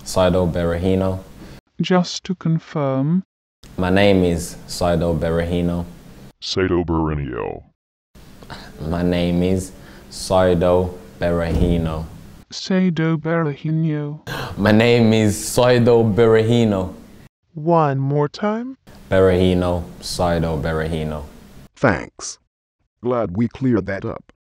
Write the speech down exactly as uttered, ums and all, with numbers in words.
Saido Berahino. Just to confirm. My name is Saido Berahino. Saido Berahino. My name is Saido Berahino. Saido Berahino. My name is Saido Berahino. One more time. Berahino, Saido Berahino. Thanks. Glad we cleared that up.